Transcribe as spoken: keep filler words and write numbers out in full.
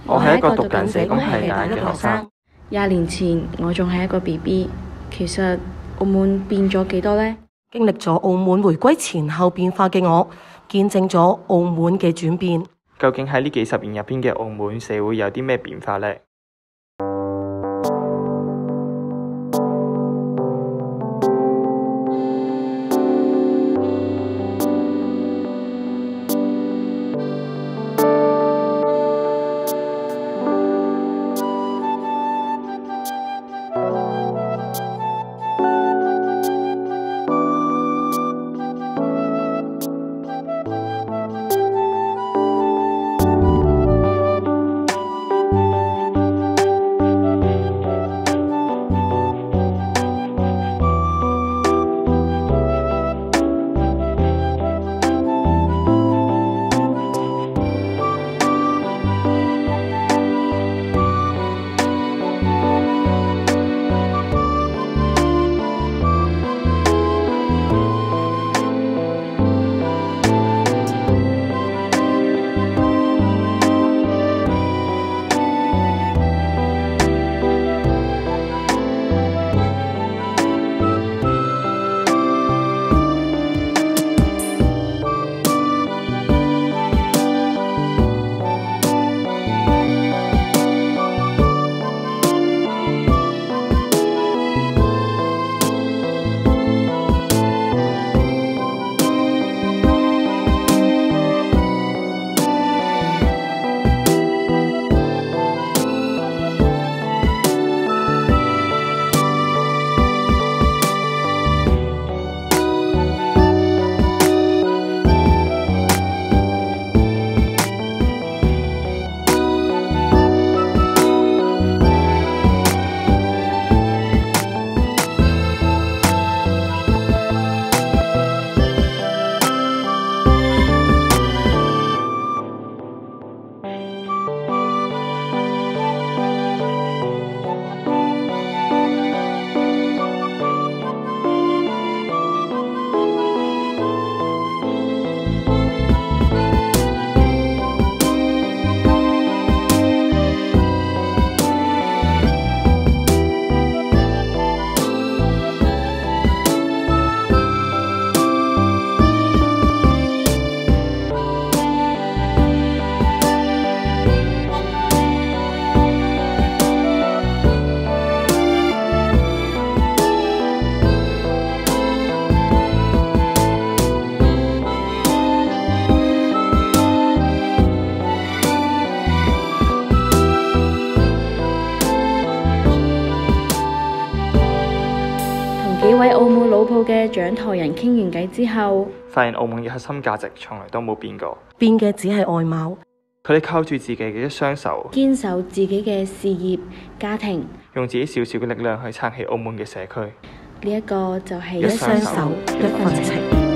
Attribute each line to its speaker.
Speaker 1: 我係一個讀緊社工系嘅學生。
Speaker 2: 廿年前我仲係一個 B B， 其實澳門變咗幾多呢？
Speaker 3: 經歷咗澳門回歸前後變化嘅我，見證咗澳門嘅轉變。
Speaker 1: 究竟喺呢幾十年入邊嘅澳門社會有啲咩變化呢？
Speaker 2: 幾位澳門老鋪嘅掌舵人傾完偈之後，
Speaker 1: 發現澳門嘅核心價值從來都冇變過，
Speaker 3: 變嘅只係外貌。
Speaker 1: 佢哋靠住自己嘅一雙手，
Speaker 2: 堅守自己嘅事業、家庭，
Speaker 1: 用自己少少嘅力量去撐起澳門嘅社區。
Speaker 2: 呢一個就係
Speaker 3: 一雙手，一份情。